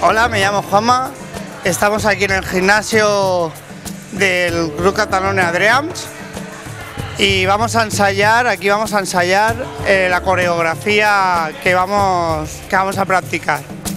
Hola, me llamo Juanma, estamos aquí en el gimnasio del Grup Catalonia Dreams y vamos a ensayar la coreografía que vamos a practicar.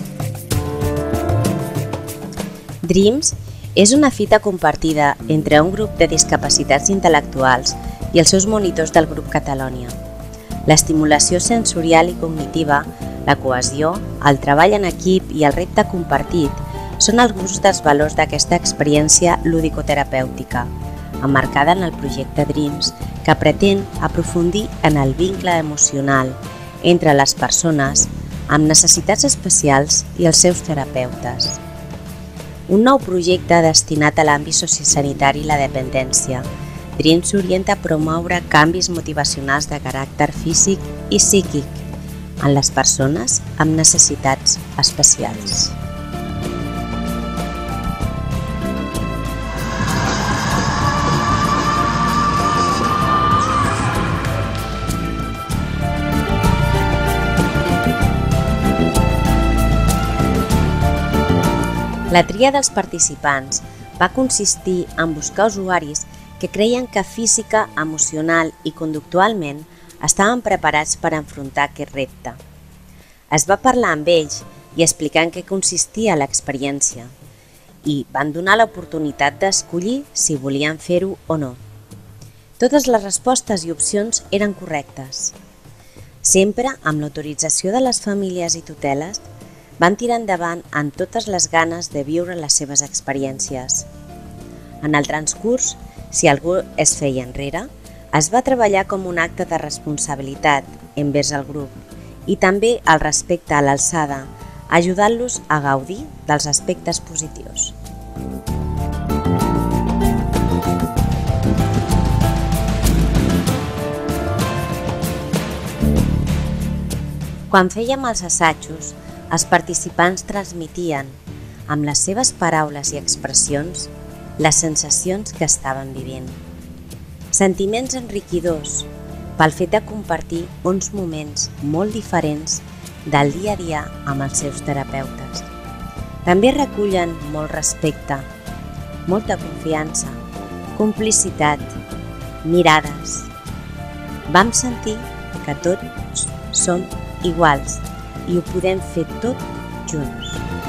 Dreams és una fita compartida entre un grup de discapacitats intel·lectuals i els seus monitors del Grup Catalonia. L'estimulació sensorial i cognitiva, la cohesió, el treball en equip i el repte compartit són alguns dels valors d'aquesta experiència lúdico-terapèutica, emmarcada en el projecte Dreams, que pretén aprofundir en el vincle emocional entre les persones amb necessitats especials i els seus terapeutes. Un nou projecte destinat a l'àmbit sociosanitari i la dependència, Dreams s'orienta a promoure canvis motivacionals de caràcter físic i psíquic en les persones amb necessitats especials. La tria dels participants va consistir en buscar usuaris que creien que física, emocional i conductualment estaven preparats per enfrontar aquest repte. Es va parlar amb ells i explicar en què consistia l'experiència i van donar l'oportunitat d'escollir si volien fer-ho o no. Totes les respostes i opcions eren correctes. Sempre amb l'autorització de les famílies i tuteles, van tirar endavant amb totes les ganes de viure les seves experiències. En el transcurs, si algú es feia enrere, es va treballar com un acte de responsabilitat envers el grup i també el respecte a l'alçada, ajudant-los a gaudir dels aspectes positius. Quan fèiem els assajos, els participants transmetien, amb les seves paraules i expressions, les sensacions que estaven vivint. Sentiments enriquidors pel fet de compartir uns moments molt diferents del dia a dia amb els seus terapeutes. També recullen molt respecte, molta confiança, complicitat, mirades. Vam sentir que tots som iguals i ho podem fer tot junts.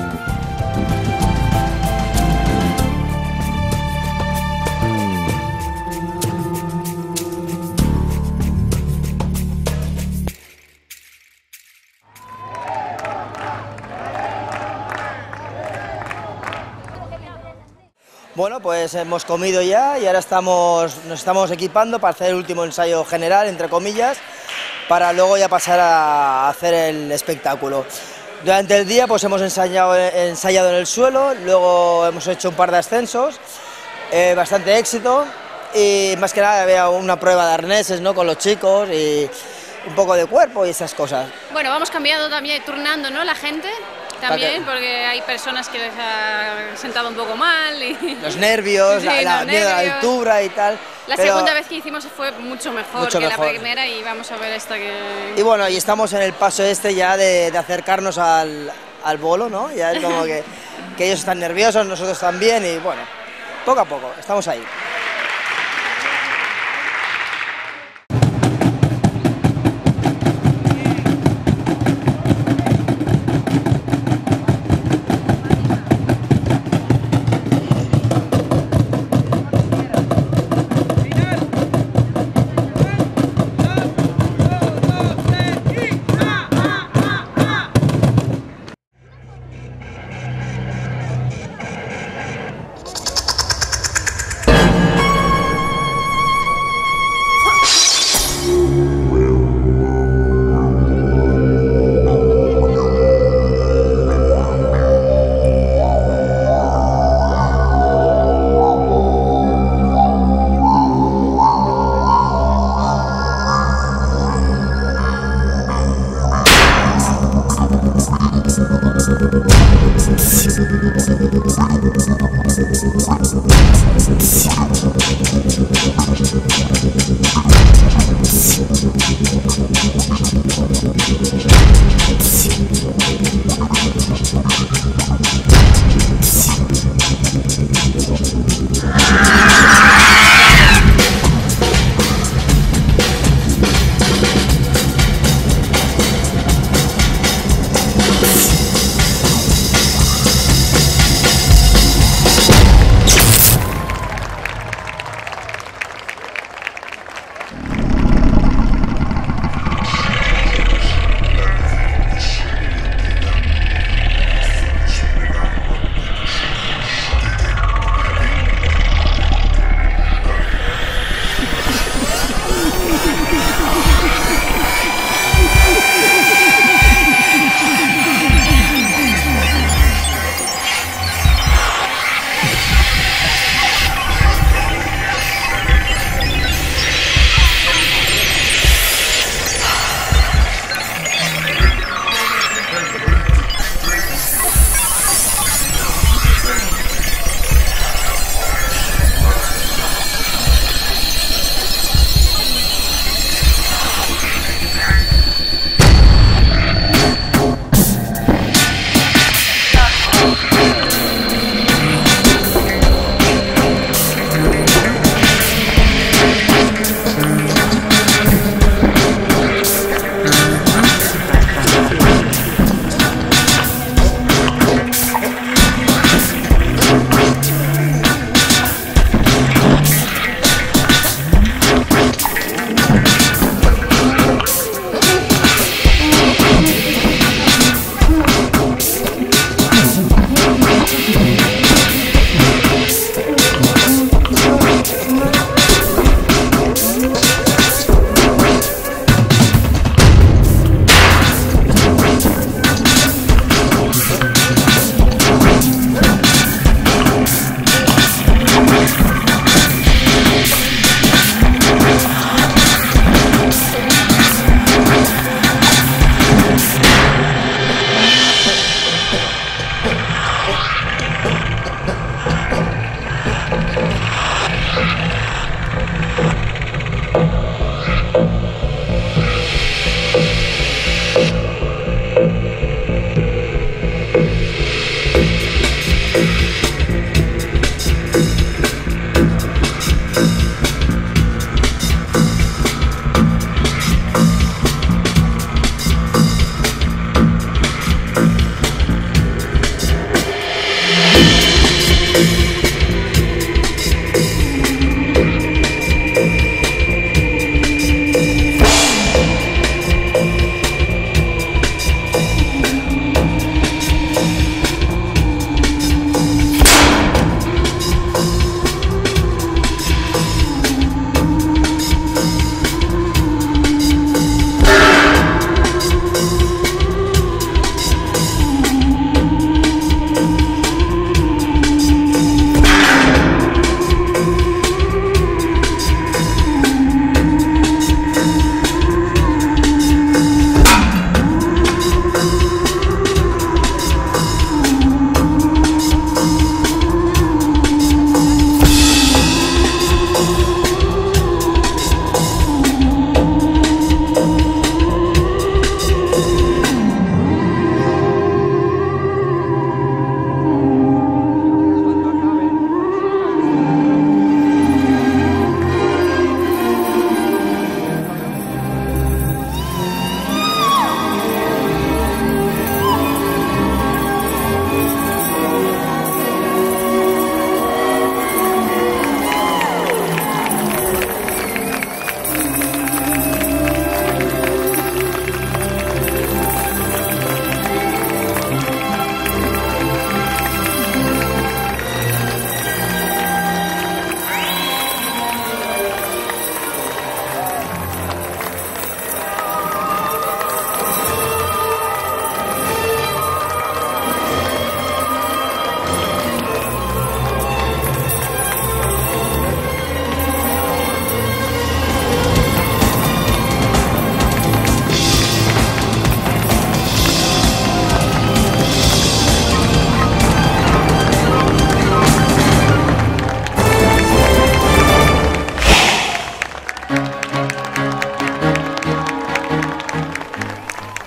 Bueno, pues hemos comido ya y ahora nos estamos equipando para hacer el último ensayo general, entre comillas, para luego ya pasar a hacer el espectáculo. Durante el día pues hemos ensayado en el suelo, luego hemos hecho un par de ascensos, bastante éxito y más que nada había una prueba de arneses, ¿no?, con los chicos y un poco de cuerpo y esas cosas. Bueno, vamos cambiando también, turnando, ¿no?, la gente. También, porque hay personas que les ha sentado un poco mal. Y... Los nervios, sí, miedo a la altura y tal. La segunda vez que hicimos fue mucho mejor que la primera y vamos a ver esta que... Y bueno, y estamos en el paso ya de acercarnos al bolo, ¿no? Ya es como que ellos están nerviosos, nosotros también y bueno, poco a poco, estamos ahí.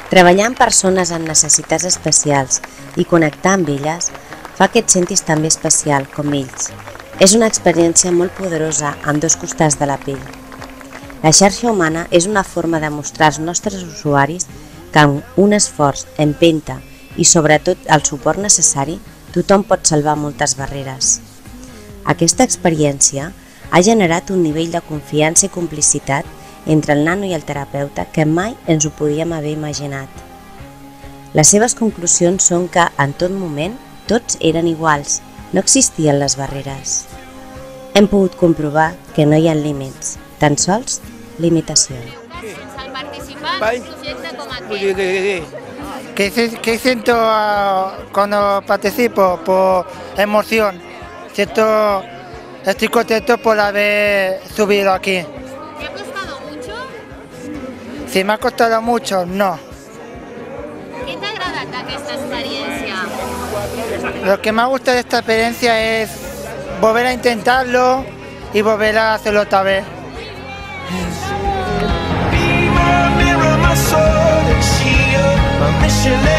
Treballar amb persones amb necessitats especials i connectar amb elles fa que et sentis també especial com ells. És una experiència molt poderosa amb dos costats de la pell. La xarxa humana és una forma de mostrar als nostres usuaris que amb un esforç, empenta i sobretot el suport necessari, tothom pot salvar moltes barreres. Aquesta experiència ha generat un nivell de confiança i complicitat entre el nano i el terapeuta que mai ens ho podíem haver imaginat. Les seves conclusions són que, en tot moment, tots eren iguals, no existien les barreres. Hem pogut comprovar que no hi ha límits, tan sols limitacions. Al participar en un projecte com aquest. ¿Qué siento cuando participo? Por emoción. Estoy contento por haber subido aquí. ¿Te ha costado mucho? Si me ha costado mucho, no. Què t'ha agradat d'aquesta experiència? Lo que me gusta de esta experiencia es volver a intentarlo y volver a hacerlo otra vez. My mission